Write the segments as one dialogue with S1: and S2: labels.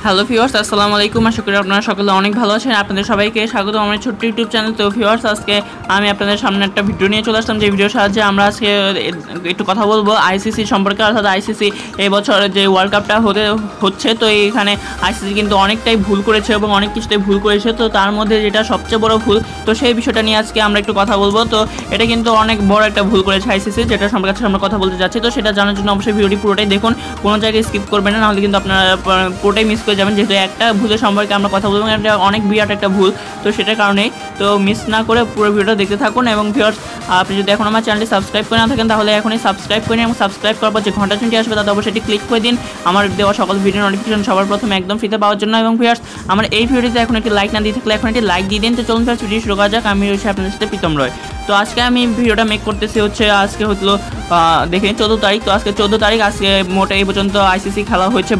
S1: Hello viewers, আসসালামু আলাইকুম। আশা করি আপনারা সকলে অনেক ভালো আছেন। আপনাদের সবাইকে স্বাগত আমার ছোট্ট ইউটিউব চ্যানেল। তো ভিউয়ার্স, আজকে আমি আপনাদের সামনে একটা ভিডিও নিয়ে চলে আসলাম। যে ভিডিওর সাহায্যে আমরা আজকে একটু কথা বলবো আইসিসি সম্পর্কে। অর্থাৎ আইসিসি এই বছর যে ওয়ার্ল্ড কাপটা হচ্ছে, তো এইখানে আইসিসি কিন্তু অনেকটাই ভুল করেছে এবং অনেক কিছুতেই ভুল করেছে। তো তার মধ্যে যেটা সবচেয়ে বড় ভুল, তো সেই বিষয়টা নিয়ে আজকে আমরা একটু কথা বলবো। তো এটা কিন্তু অনেক বড় একটা ভুল করেছে আইসিসি, যেটা সম্পর্কে আমরা কথা বলতে যাচ্ছি। তো সেটা জানার জন্য অবশ্যই ভিডিওটি পুরোটাই দেখুন, কোনো জায়গায় স্কিপ করবেন না, নাহলে কিন্তু আপনারা পুরোটাই মিস করে যাবেন। যেহেতু একটা ভুলের সম্পর্কে আমরা কথা বলবো, এটা অনেক বিরাট একটা ভুল, তো সেটার কারণেই তো মিস না করে পুরো ভিডিওটা দেখতে থাকুন। এবং ভিউয়ার্স, আপনি যদি এখন আমার চ্যানেলটি সাবস্ক্রাইব করে না থাকেন, তাহলে এখনই সাবস্ক্রাইব করে নিন এবং সাবস্ক্রাইব করার পর যে ঘন্টা চিহ্নটি আসবে তাতে অবশ্যই ক্লিক করে দিন আমার দেওয়া সকল ভিডিও নোটিফিকেশন সবার প্রথমে একদম ফ্রিতে পাওয়ার জন্য। এবং ভিউয়ার্স, আমার এই ভিডিওটিতে এখন একটি লাইক না দিয়ে থাকলে এখন একটি লাইক দিয়ে দিন। তো চলুন ভিউয়ার্স, ভিডিও শুরু করা যাক। আমি রয়েছি আপনাদের সাথে প্রীতম রয়। তো আজকে আমি ভিডিওটা মেক করতেছি হচ্ছে, আজকে হলো দেখে 14 তারিখ। তো আজকে 14 তারিখ, আজকে মোটে এই পর্যন্ত আইসিসি খেলা হয়েছে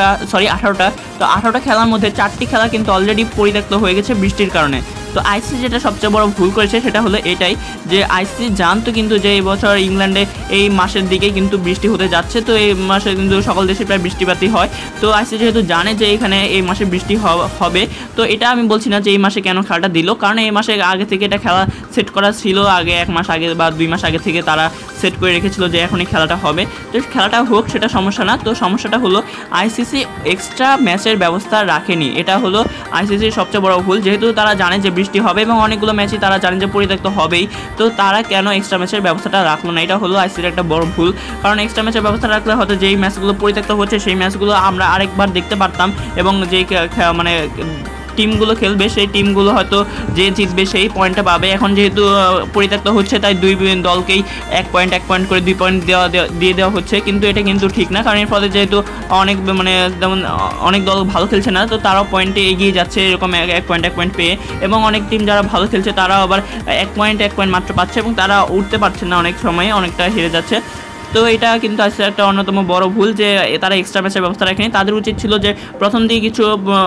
S1: 18টা। তো 18টা খেলার মধ্যে 4টি খেলা কিন্তু অলরেডি পরিত্যক্ত হয়ে গেছে বৃষ্টির কারণে। তো আইসিসি যেটা সবচেয়ে বড় ভুল করেছে সেটা হলো এটাই, যে আইসিসি জানতো কিন্তু যে এই বছর ইংল্যান্ডে এই মাসের দিকেই কিন্তু বৃষ্টি হতে যাচ্ছে। তো এই মাসে কিন্তু সকল দেশে প্রায় বৃষ্টিপাতই হয়। তো আইসিসি যেহেতু জানে যে এখানে এই মাসে বৃষ্টি হবে, তো এটা আমি বলছি না যে এই মাসে কেন খেলাটা দিল, কারণ এই মাসে আগে থেকে এটা খেলা সেট করা ছিল। আগে 1 মাস আগে বা 2 মাস আগে থেকে তারা সেট করে রেখেছিল যে এখনই খেলাটা হবে। তো খেলাটা হোক, সেটা সমস্যা না। তো সমস্যাটা হলো আইসিসি এক্সট্রা ম্যাচের ব্যবস্থা রাখেনি। এটা হলো আইসিসির সবচেয়ে বড় ভুল। যেহেতু তারা জানে যে বৃষ্টি হবে এবং অনেকগুলো ম্যাচই তারা জানে যে পরিত্যক্ত হবেই, তো তারা কেন এক্সট্রা ম্যাচের ব্যবস্থাটা রাখলো না? এটা হলো আইসিসির একটা বড় ভুল। কারণ এক্সট্রা ম্যাচের ব্যবস্থা রাখলে হয়তো যেই ম্যাচগুলো পরিত্যক্ত হচ্ছে সেই ম্যাচগুলো আমরা আরেকবার দেখতে পারতাম, এবং যেই মানে টিমগুলো খেলবে সেই টিমগুলো হয়তো যে জিতবে সেই পয়েন্টটা পাবে। এখন যেহেতু পরিত্যক্ত হচ্ছে, তাই দুই দলকেই 1 পয়েন্ট করে 2 পয়েন্ট দিয়ে দেওয়া হচ্ছে, কিন্তু এটা কিন্তু ঠিক না। কারণ এর ফলে যেহেতু অনেক মানে যেমন অনেক দল ভালো খেলছে না, তো তারাও পয়েন্টে এগিয়ে যাচ্ছে এরকম 1 পয়েন্ট পেয়ে, এবং অনেক টিম যারা ভালো খেলছে তারাও আবার 1 পয়েন্ট মাত্র পাচ্ছে এবং তারা উঠতে পারছে না, অনেক সময় অনেকটা হেরে যাচ্ছে। তো এটা কিন্তু আসলে একটা অন্যতম বড় ভুল যে তারা এক্সট্রা ম্যাচের ব্যবস্থা রাখেনি। তাদের উচিত ছিল যে প্রথম দিকে কিছু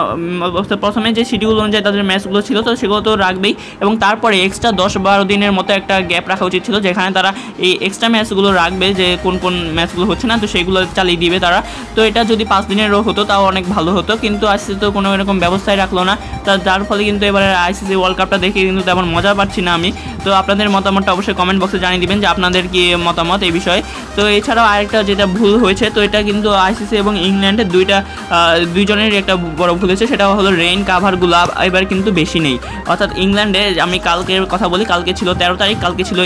S1: প্রথমে যে শিডিউল অনুযায়ী তাদের ম্যাচগুলো ছিল, তো সেগুলো তো রাখবেই, এবং তারপরে এক্সট্রা 10-12 দিনের মতো একটা গ্যাপ রাখা উচিত ছিল, যেখানে তারা এই এক্সট্রা ম্যাচগুলো রাখবে, যে কোন কোন ম্যাচগুলো হচ্ছে না, তো সেগুলো চালিয়ে দিবে তারা। তো এটা যদি 5 দিনেরও হতো তাও অনেক ভালো হতো, কিন্তু আইসিসি তো কোনো এরকম ব্যবস্থাই রাখলো না। যার ফলে কিন্তু এবারে আইসিসি ওয়ার্ল্ড কাপটা দেখে কিন্তু তেমন মজা পাচ্ছি না আমি। তো আপনাদের মতামতটা অবশ্যই কমেন্ট বক্সে জানিয়ে দিবেন যে আপনাদের কি মতামত এই বিষয়ে। তো এছাড়াও আরেকটা যেটা ভুল হয়েছে, তো এটা কিন্তু আইসিসি এবং ইংল্যান্ডের দুইজনেরই একটা বড় ভুল হয়েছে, সেটা হলো রেইন কাভারগুলো এবার কিন্তু বেশি নেই। অর্থাৎ ইংল্যান্ডে, আমি কালকের কথা বলি, কালকে ছিল 13 তারিখ, কালকে ছিল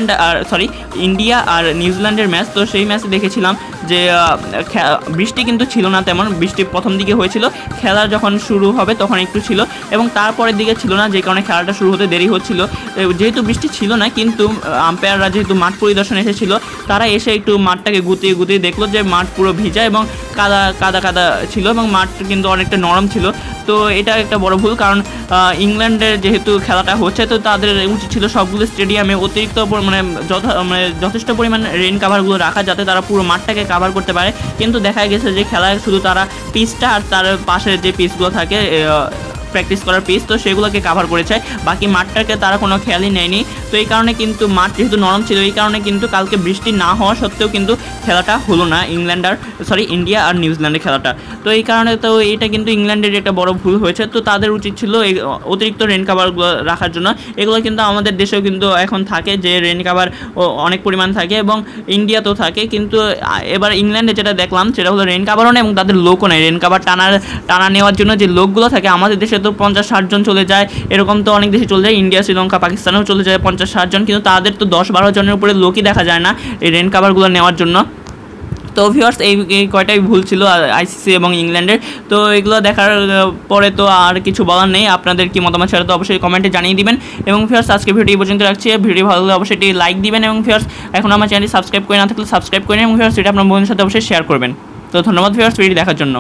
S1: ইন্ডিয়া আর নিউজিল্যান্ডের ম্যাচ। তো সেই ম্যাচে দেখেছিলাম যে বৃষ্টি কিন্তু ছিল না তেমন। বৃষ্টি প্রথম দিকে হয়েছিল, খেলা যখন শুরু হবে তখন একটু ছিল, এবং তারপরের দিকে ছিল না, যে কারণে খেলাটা শুরু হতে দেরি হচ্ছিল। যেহেতু বৃষ্টি ছিল না, কিন্তু আম্পায়াররা যেহেতু মাঠ পরিদর্শন এসেছিল, তারা এসে একটু মাঠটাকে গুতিয়ে দেখলো যে মাঠ পুরো ভিজা এবং কাদা ছিল, এবং মাঠ কিন্তু অনেকটা নরম ছিল। তো এটা একটা বড় ভুল, কারণ ইংল্যান্ডের যেহেতু খেলাটা হচ্ছে, তো তাদের উচিত ছিল সবগুলো স্টেডিয়ামে অতিরিক্ত মানে যথেষ্ট পরিমাণ রেইন কাভারগুলো রাখা, যাতে তারা পুরো মাঠটাকে কাভার করতে পারে। কিন্তু দেখা গেছে যে খেলায় শুধু তারা পিচটা আর তার পাশে যে পিচগুলো থাকে প্র্যাকটিস করার পিচ, তো সেগুলোকে কাভার করেছে, বাকি মাঠটাকে তারা কোনো খেয়ালই নেয়নি। তো এই কারণে কিন্তু মাঠ যেহেতু নরম ছিল, এই কারণে কিন্তু কালকে বৃষ্টি না হওয়া সত্ত্বেও কিন্তু খেলাটা হলো না ইন্ডিয়া আর নিউজিল্যান্ডের খেলাটা। তো এই কারণে তো এটা কিন্তু ইংল্যান্ডের একটা বড় ভুল হয়েছে। তো তাদের উচিত ছিল অতিরিক্ত রেন কাভারগুলো রাখার জন্য। এগুলো কিন্তু আমাদের দেশেও কিন্তু এখন থাকে, যে রেন কাভার অনেক পরিমাণ থাকে এবং ইন্ডিয়াতেও থাকে, কিন্তু এবার ইংল্যান্ডে যেটা দেখলাম সেটা হলো রেন কাভারও নেই এবং তাদের লোকও নেই। রেন কাভার টানা নেওয়ার জন্য যে লোকগুলো থাকে, আমাদের দেশে তো 50-60 জন চলে যায়, এরকম তো অনেক দেশে চলে যায়, ইন্ডিয়া, শ্রীলঙ্কা, পাকিস্তানেও চলে যায় 50-60 জন, কিন্তু তাদের তো 10-12 জনের উপরে লোকই দেখা যায় না এই রেন কাভারগুলো নেওয়ার জন্য। তো ভিউয়ার্স, এই কয়টাই ভুল ছিল আইসিসি এবং ইংল্যান্ডের। তো এগুলো দেখার পরে তো আর কিছু বলার নেই। আপনাদের কি মতামত সেটা তো অবশ্যই কমেন্টে জানিয়ে দিবেন। এবং ভিউয়ার্স, আজকে ভিডিও এই পর্যন্ত রাখছি। ভিডিও ভালো লাগলে অবশ্যই এটি লাইক দিবেন, এবং ভিউয়ার্স এখন আমার চ্যানেলটি সাবস্ক্রাইব করে না থাকলে সাবস্ক্রাইব করে নিন, এবং ভিউয়ার্স এটা আপনার বন্ধুদের সাথে অবশ্যই শেয়ার করবেন। তো ধন্যবাদ ভিউয়ার্স ভিডিও দেখার জন্য।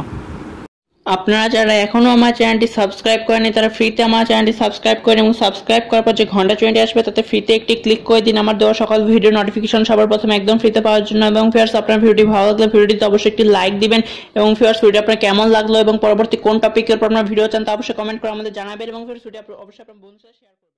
S1: আপনারা যারা এখনও আমার চ্যানেলটি সাবস্ক্রাইব করেনি, তারা ফ্রিতে আমার চ্যানেলটি সাবস্ক্রাইব করেন, এবং সাবস্ক্রাইব করার পর যে ঘন্টা চিহ্নটি আসবে তাতে ফ্রিতে একটি ক্লিক করে দিন আমার দেওয়া সকল ভিডিও নোটিফিকেশন সবার প্রথমে একদম ফ্রিতে পাওয়ার জন্য। এবং ভিউয়ার্স, আপনার ভিডিওটি ভালো লাগলে ভিডিওটিতে অবশ্যই একটি লাইক দিবেন, এবং ভিউয়ার্স ভিডিও আপনার কেমন লাগলো এবং পরবর্তী কোন টপিকের উপর আপনার ভিডিও চান তা অবশ্যই কমেন্ট করে আমাদের জানাবেন, এবং ভিউয়ার্স ভিডিও অবশ্যই আপনার বন্ধুদের সাথে শেয়ার করবেন।